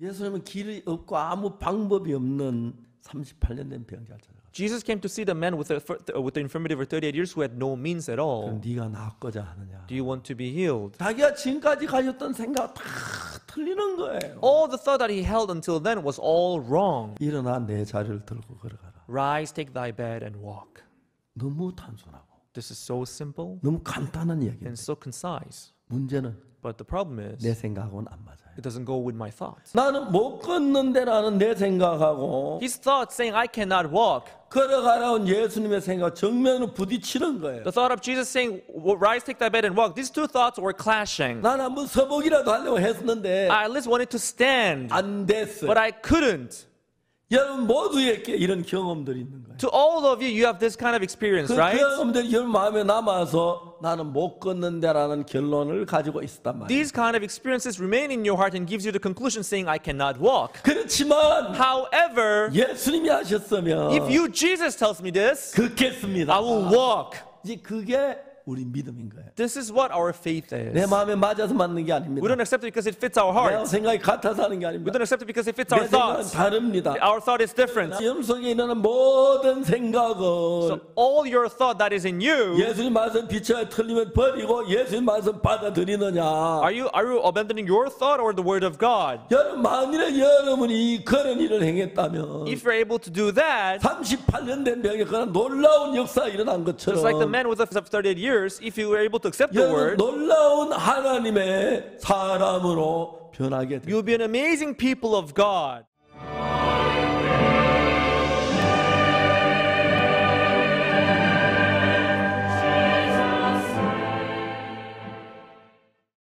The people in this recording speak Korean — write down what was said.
예수님은 길이 없고 아무 방법이 없는 38년 된 병자를 찾아갔어요. Jesus came to see the man with the infirmity for 38 years who had no means at all. 그럼 네가 낫고자 하느냐? Do you want to be healed? 자기가 지금까지 가졌던 생각 다 틀리는 거예요. All the thought that he held until then was all wrong. 일어나 내 자리를 들고 걸어가라. Rise, take thy bed and walk. 너무 단순하고 This is so simple 너무 간단한 얘기인데 and so concise. 문제는 But the problem is, 내 생각하고는 안 맞아요. it doesn't go with my thoughts. 나는 못 걷는데라는 내 생각하고 His thoughts saying, I cannot walk. 걸어가라는 예수님의 생각 정면으로 부딪히는 거예요. The thought of Jesus saying, rise, take thy bed and walk. These two thoughts were clashing. 나는 한번 서보기라도 하려고 했었는데 I at least wanted to stand, 안 됐어요. but I couldn't. 여러분 모두에게 이런 경험들이 있는 거예요. To all of you, you have this kind of experience, 그 right? 경험들이 여러분 마음에 남아서 나는 못 걷는데라는 결론을 가지고 있었단 말이에요. These kind of experiences remain in your heart and gives you the conclusion saying, I cannot walk. 그렇지만 However, 예수님이 하셨으면 if you, Jesus, tells me this, 걷겠습니다. I will walk. 이제 그게 우리 믿음인 거예요. This is what our faith 내 is. 마음에 맞아서 맞는 게 We 아닙니다. don't accept it because it fits our 내 heart. 생각이 같아서 하는 게 We 아닙니다. don't accept it because it fits 내 our 생각은 thoughts. 다릅니다. Our thought is different. 여 속에 일어나는 모든 생각은 So all your thought that is in you, 예수님 말씀 빛에 틀리면 버리고 예수님 말씀 받아들이느냐. are you abandoning your thought or the word of God? 여러분 만일에 여러분이 그런 일을 행했다면 If you're able to do that, 38년 된 병에 그런 놀라운 역사가 일어난 것처럼 just like the man with the 38 years, if you were able to accept the 여러분 word, 놀라운 하나님의 사람으로 변하게 됩니다. you'll be an amazing people of God.